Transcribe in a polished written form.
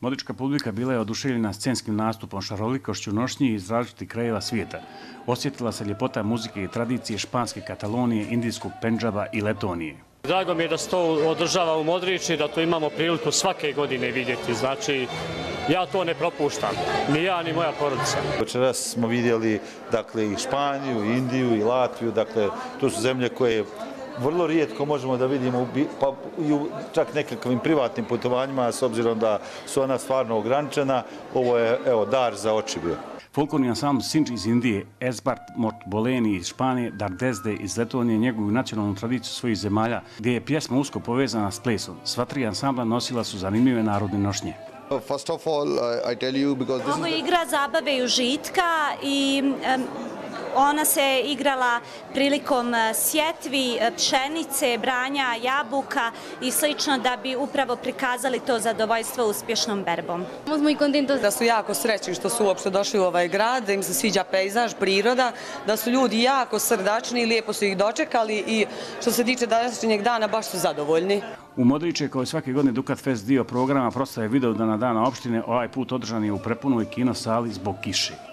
Modrička publika bila je oduševljena scenskim nastupom, šarolikošću nošnji iz različitih krajeva svijeta. Osjetila se ljepota muzike i tradicije španske Katalonije, indijskog Pendžaba i Letonije. Drago mi je da se to održava u Modriči, da to imamo priliku svake godine vidjeti. Znači, ja to ne propuštam, ni ja, ni moja porodica. Večeras smo vidjeli i Španiju, i Indiju, i Latviju. To su zemlje koje vrlo rijetko možemo da vidimo i u čak nekakvim privatnim putovanjima, s obzirom da su ona stvarno ograničena. Ovo je dar za oči bio. Folklorni ansambl Sinj iz Indije, Esbart Boleni iz Španije, Dardezde iz Letonije njeguju nacionalnu tradiciju svojih zemalja, gdje je pjesma usko povezana s plesom. Sva tri ansambla nosila su zanimljive narodne nošnje. Ovo je igra zabave i užitka i ona se igrala prilikom sjetvi, pšenice, branja, jabuka i slično da bi upravo prikazali to zadovoljstvo uspješnom berbom. Da su jako srećni što su uopšte došli u ovaj grad, da im se sviđa pejzaž, priroda, da su ljudi jako srdačni i lijepo su ih dočekali i što se tiče današnjeg dana baš su zadovoljni. U Modriče, kao i svake godine Dukat Fest dio programa, proslave Vidovdana dana opštine, ovaj put održan je u prepunoj kino sali zbog kiše.